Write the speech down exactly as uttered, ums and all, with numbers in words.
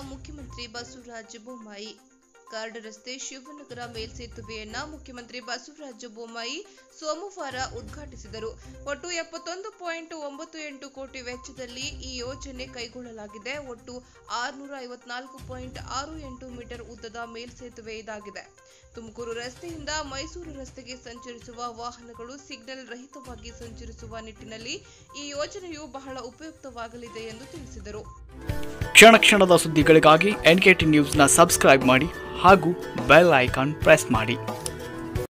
ಮುಖ್ಯಮಂತ್ರಿ ಬಸವರಾಜ ಬೊಮ್ಮಾಯಿ. ಕಾರ್ಡ್ ರಸ್ತೆ ಶಿವನಗರ ಮೇಲ್ಸೇತುವೆಯನ್ನ ಮುಖ್ಯಮಂತ್ರಿ ಬಸವರಾಜ ಬೊಮ್ಮಾಯಿ ಸೋಮವಾರ ಉದ್ಘಾಟಿಸಿದರು. ಒಟ್ಟು ಎಪ್ಪತ್ತೊಂದು ಪಾಯಿಂಟ್ ಒಂಬತ್ತು ಎಂಟು ಕೋಟಿ ವೆಚ್ಚದಲ್ಲಿ ಈ ಯೋಜನೆ ಕೈಗೊಳ್ಳಲಾಗಿದೆ. ಒಟ್ಟು ಆರುನೂರ ಐವತ್ನಾಲ್ಕು ಪಾಯಿಂಟ್ ಆರು ಎಂಟು ಮೀಟರ್ ಉದ್ದದ ಮೇಲ್ಸೇತುವೆ ಇದಾಗಿದೆ. ತುಮಕೂರು ರಸ್ತೆಯಿಂದ ಮೈಸೂರು ರಸ್ತೆಗೆ ಸಂಚರಿಸುವ ವಾಹನಗಳು ಸಿಗ್ನಲ್ ರಹಿತವಾಗಿ ಸಂಚರಿಸುವ ನಿಟ್ಟಿನಲ್ಲಿ ಈ ಯೋಜನೆಯು ಬಹಳ ಉಪಯುಕ್ತವಾಗಲಿದೆ ಎಂದು ತಿಳಿಸಿದರು. ಕ್ಷಣ ಕ್ಷಣದ ಸುದ್ದಿಗಳಿಗಾಗಿ ಎನ್ ಕೆ ಟಿ ನ್ಯೂಸ್ನ ಸಬ್ಸ್ಕ್ರೈಬ್ ಮಾಡಿ ಹಾಗೂ ಬೆಲ್ ಐಕಾನ್ ಪ್ರೆಸ್ ಮಾಡಿ.